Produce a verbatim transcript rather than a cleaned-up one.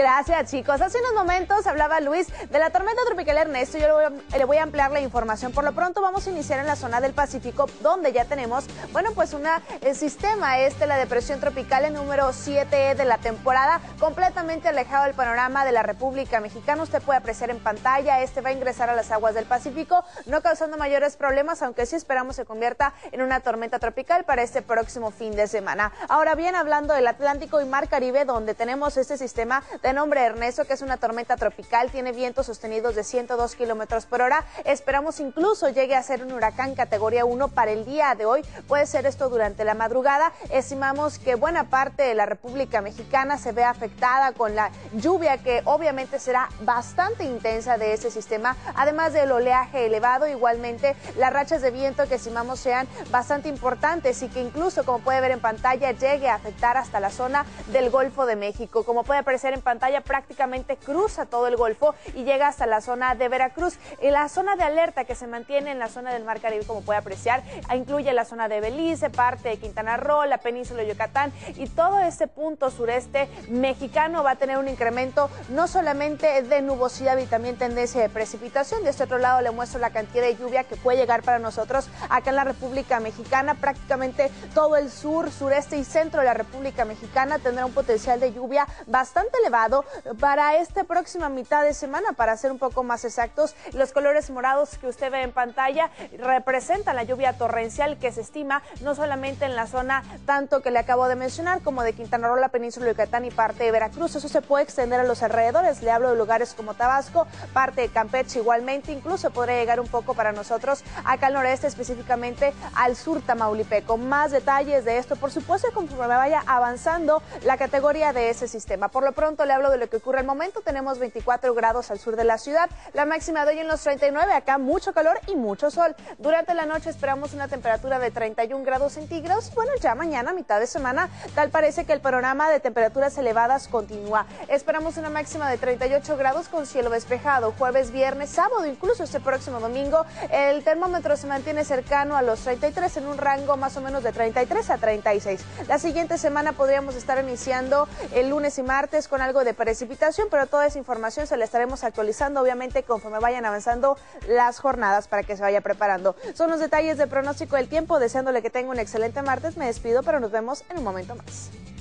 Gracias, chicos. Hace unos momentos hablaba Luis de la tormenta tropical Ernesto. Yo le voy, a, le voy a ampliar la información. Por lo pronto vamos a iniciar en la zona del Pacífico, donde ya tenemos, bueno, pues un sistema este, la depresión tropical, el número siete de la temporada, completamente alejado del panorama de la República Mexicana. Usted puede apreciar en pantalla, este va a ingresar a las aguas del Pacífico, no causando mayores problemas, aunque sí esperamos se convierta en una tormenta tropical para este próximo fin de semana. Ahora bien, hablando del Atlántico y Mar Caribe, donde tenemos este sistema de nombre Ernesto, que es una tormenta tropical, tiene vientos sostenidos de ciento dos kilómetros por hora. Esperamos incluso llegue a ser un huracán categoría uno para el día de hoy. Puede ser esto durante la madrugada. Estimamos que buena parte de la República Mexicana se ve afectada con la lluvia, que obviamente será bastante intensa de ese sistema, además del oleaje elevado. Igualmente, las rachas de viento que estimamos sean bastante importantes y que incluso, como puede ver en pantalla, llegue a afectar hasta la zona del Golfo de México. Como puede aparecer en pantalla, prácticamente cruza todo el Golfo y llega hasta la zona de Veracruz. Y la zona de alerta que se mantiene en la zona del Mar Caribe, como puede apreciar, incluye la zona de Belice, parte de Quintana Roo, la península de Yucatán, y todo este punto sureste mexicano va a tener un incremento no solamente de nubosidad y también tendencia de precipitación. De este otro lado le muestro la cantidad de lluvia que puede llegar para nosotros acá en la República Mexicana. Prácticamente todo el sur, sureste y centro de la República Mexicana tendrá un potencial de lluvia bastante elevado para esta próxima mitad de semana. Para ser un poco más exactos, los colores morados que usted ve en pantalla representan la lluvia torrencial que se estima no solamente en la zona tanto que le acabo de mencionar como de Quintana Roo, la península de Yucatán y parte de Veracruz. Eso se puede extender a los alrededores. Le hablo de lugares como Tabasco, parte de Campeche igualmente, incluso podría llegar un poco para nosotros acá al noreste, específicamente al sur tamaulipeco. Más detalles de esto, por supuesto, conforme vaya avanzando la categoría de ese sistema. Por lo pronto le hablo de lo que ocurre al momento. Tenemos veinticuatro grados al sur de la ciudad, la máxima de hoy en los treinta y nueve, acá mucho calor y mucho sol. Durante la noche esperamos una temperatura de treinta y un grados centígrados. Bueno, ya mañana, mitad de semana, tal parece que el panorama de temperaturas elevadas continúa. Esperamos una máxima de treinta y ocho grados con cielo despejado. Jueves, viernes, sábado, incluso este próximo domingo, el termómetro se mantiene cercano a los treinta y tres, en un rango más o menos de treinta y tres a treinta y seis. La siguiente semana podríamos estar iniciando el lunes y martes con algo de precipitación, pero toda esa información se la estaremos actualizando, obviamente, conforme vayan avanzando las jornadas para que se vaya preparando. Son los detalles del pronóstico del tiempo. Deseándole que tenga un excelente martes, me despido, pero nos vemos en un momento más.